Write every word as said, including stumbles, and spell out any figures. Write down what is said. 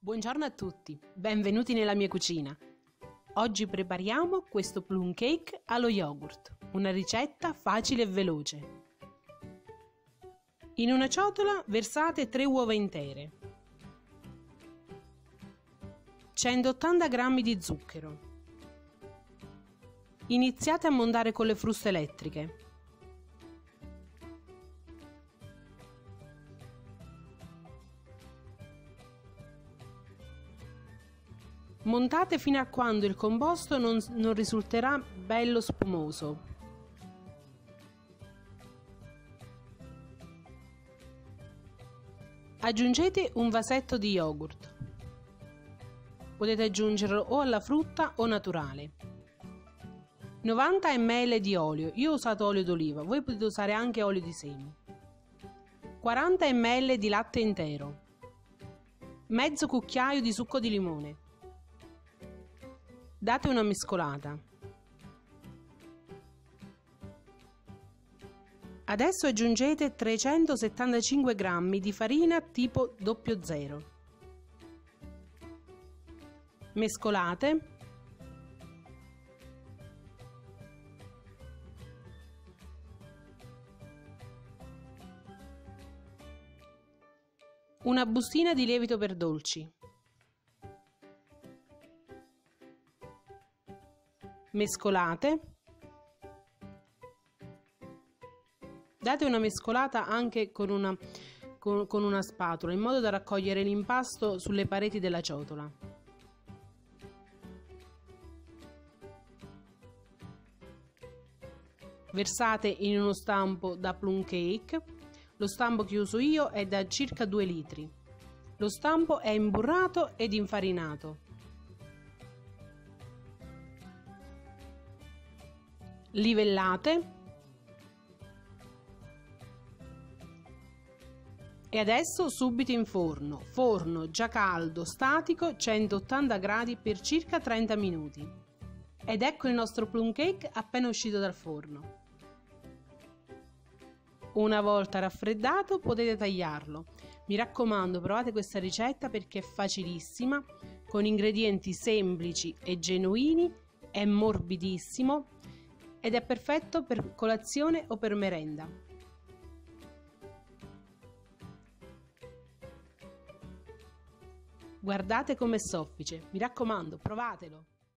Buongiorno a tutti, benvenuti nella mia cucina. Oggi prepariamo questo plum cake allo yogurt, una ricetta facile e veloce. In una ciotola versate tre uova intere, centottanta grammi di zucchero. Iniziate a montare con le fruste elettriche. Montate fino a quando il composto non, non risulterà bello spumoso. Aggiungete un vasetto di yogurt. Potete aggiungerlo o alla frutta o naturale. novanta millilitri di olio, io ho usato olio d'oliva, voi potete usare anche olio di semi. quaranta millilitri di latte intero. Mezzo cucchiaio di succo di limone. Date una mescolata. Adesso aggiungete trecentosettantacinque grammi di farina tipo zero zero. Mescolate. Una bustina di lievito per dolci. Mescolate. Date una mescolata anche con una, con, con una spatola in modo da raccogliere l'impasto sulle pareti della ciotola. Versate in uno stampo da plum cake. Lo stampo che uso io è da circa due litri. Lo stampo è imburrato ed infarinato. Livellate e adesso subito in forno, forno già caldo, statico, centottanta gradi per circa trenta minuti. Ed ecco il nostro plum cake appena uscito dal forno. Una volta raffreddato potete tagliarlo. Mi raccomando, provate questa ricetta perché è facilissima, con ingredienti semplici e genuini, è morbidissimo ed è perfetto per colazione o per merenda. Guardate com'è soffice, mi raccomando, provatelo!